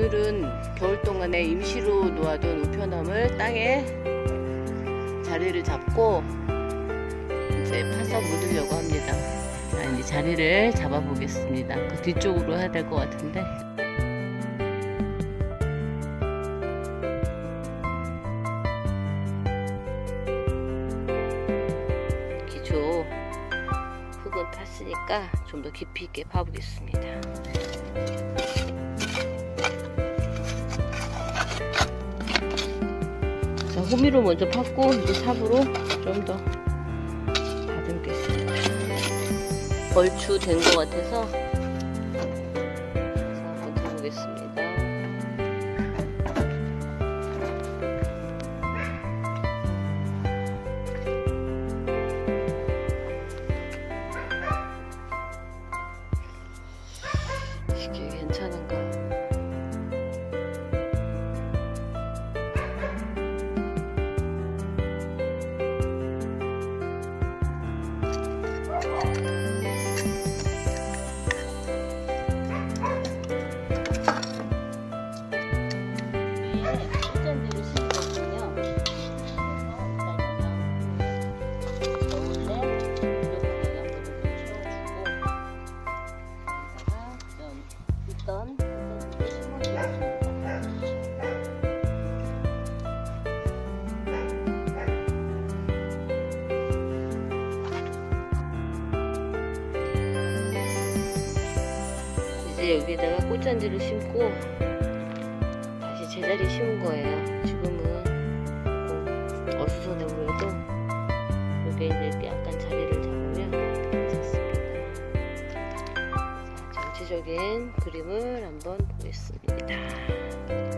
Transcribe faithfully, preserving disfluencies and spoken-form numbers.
오늘은 겨울 동안에 임시로 놓아둔 우편함을 땅에 자리를 잡고 이제 파서 묻으려고 합니다. 자, 이제 자리를 잡아 보겠습니다. 그 뒤쪽으로 해야 될 것 같은데. 기초 흙은 팠으니까 좀 더 깊이 있게 파보겠습니다. 자, 호미로 먼저 팠고 이제 삽으로 좀 더 다듬겠습니다. 얼추 된 것 같아서 한번 해보겠습니다. 이게 괜찮은가? 이제 여기다가 꽃잔디를 심고 다시 제자리에 심은 거예요. 지금은 어수선해 보여도 여기에 이제 약간 자리를 잡으면 괜찮습니다. 자, 전체적인 그림을 한번 보겠습니다.